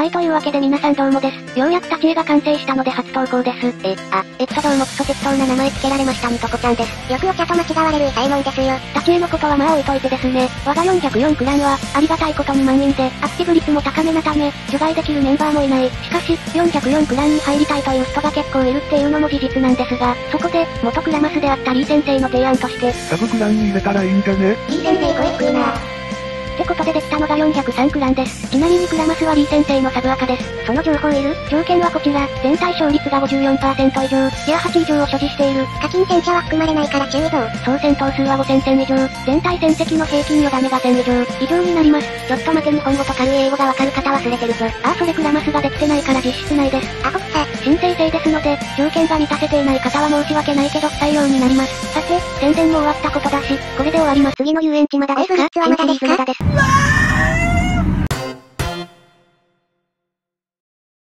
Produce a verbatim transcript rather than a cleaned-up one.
はい、というわけで皆さんどうもです。ようやく立ち絵が完成したので初投稿です。え、あ、エクソどうもクソ適当な名前つけられましたみとこちゃんです。 よくお茶と間違われるサイモンですよ。 立ち絵のことはまあ置いといてですね。我がよんひゃくよんクランは、ありがたいことに満員で、アクティブ率も高めなため、除外できるメンバーもいない。しかし、よんひゃくよんクランに入りたいという人が結構いるっていうのも事実なんですが、そこで、元クラマスであったリー先生の提案として、 サブクランに入れたらいいんじゃね？ リー先生声低いな。 ってことでできたのがよんひゃくさんクランです。ちなみにクラマスはリー先生のサブアカです。その情報いる？条件はこちら、全体勝率が ごじゅうよんパーセント 以上、ギアはち以上を所持している。 課金戦車は含まれないから注意ぞ。 総戦闘数はごせん戦以上、全体戦績の平均よだめがせん以上、以上になります。ちょっと待て、日本語と軽い英語がわかる方忘れてるぞ。ああ、それクラマスができてないから実質ないです。 アホくさ。 申請制ですので、条件が満たせていない方は申し訳ないけど不採用になります。さて、宣伝も終わったことだし、これで終わります。 次の遊園地まだですか？ エントリー数まだですか？